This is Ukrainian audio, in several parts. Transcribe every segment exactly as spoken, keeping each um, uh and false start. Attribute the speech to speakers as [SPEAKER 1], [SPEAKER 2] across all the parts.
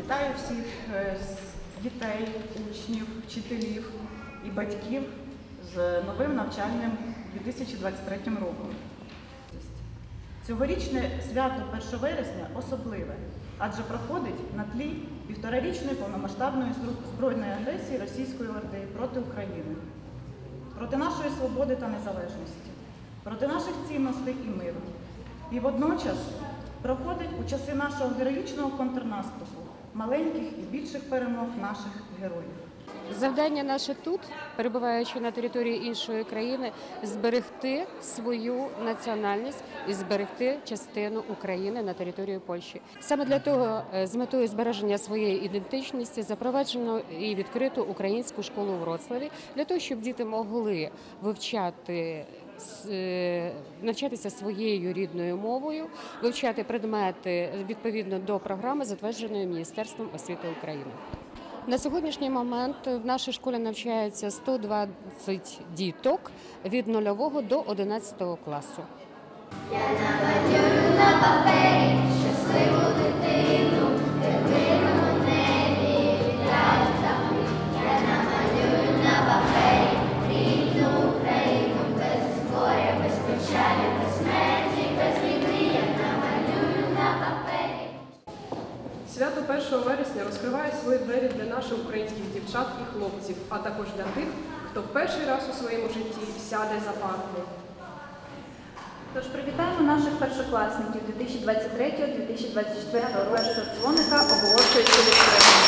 [SPEAKER 1] Вітаю всіх дітей, учнів, вчителів і батьків з новим навчальним дві тисячі двадцять третім роком. Цьогорічне свято першого вересня особливе, адже проходить на тлі півторарічної повномасштабної збройної агресії Російської Орди проти України, проти нашої свободи та незалежності, проти наших цінностей і миру. І водночас проходить у часи нашого героїчного контрнаступу маленьких і більших перемог наших героїв.
[SPEAKER 2] Завдання наше тут, перебуваючи на території іншої країни, зберегти свою національність і зберегти частину України на території Польщі. Саме для того, з метою збереження своєї ідентичності, запроваджено і відкрито українську школу у Вроцлаві, для того, щоб діти могли вивчати, навчатися своєю рідною мовою, вивчати предмети відповідно до програми, затвердженої Міністерством освіти України. На сьогоднішній момент в нашій школі навчається сто двадцять діток від нульового до одинадцятого класу.
[SPEAKER 3] Я намалюю на папері щасливу дитину, де в мирному небі вітають птахи. Я намалюю на папері рідну Україну, без горя, без печалі, без смерті, без війни. Я намалюю на папері.
[SPEAKER 4] Свято першого вересня розкриває свої двері для наших українських дівчат і хлопців, а також для тих, хто в перший раз у своєму житті сяде за парту.
[SPEAKER 5] Тож привітаємо наших першокласників дві тисячі двадцять третього - дві тисячі двадцять четвертого року. Першого дзвоника оголошується відкритим.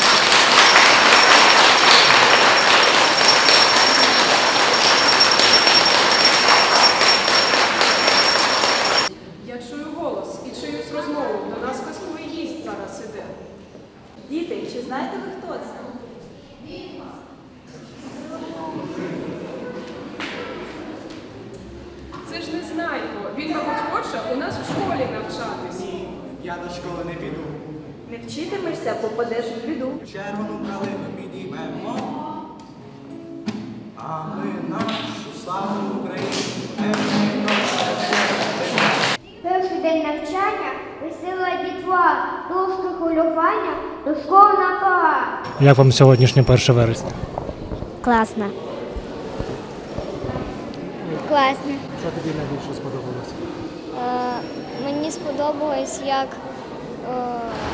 [SPEAKER 4] Я чую голос і чиюсь розмову. До нас казковий гість зараз іде.
[SPEAKER 5] Діти, чи знаєте ви, хто це?
[SPEAKER 4] Це ж Незнайко. Він, мабуть, хоче у нас в школі навчатись.
[SPEAKER 6] Ні, я до школи не піду.
[SPEAKER 5] Не вчитимешся, попадеш в біду.
[SPEAKER 6] Червону калину підіймемо, а ми нашу славну Україну.
[SPEAKER 3] Перший день навчання, весела дітвора, дошки хвилювання, дошкольна пора.
[SPEAKER 7] Як вам сьогоднішнє перше вересня?
[SPEAKER 3] Класно. Класно.
[SPEAKER 7] Що тобі найбільше сподобалося?
[SPEAKER 3] Е, мені сподобалось, як е,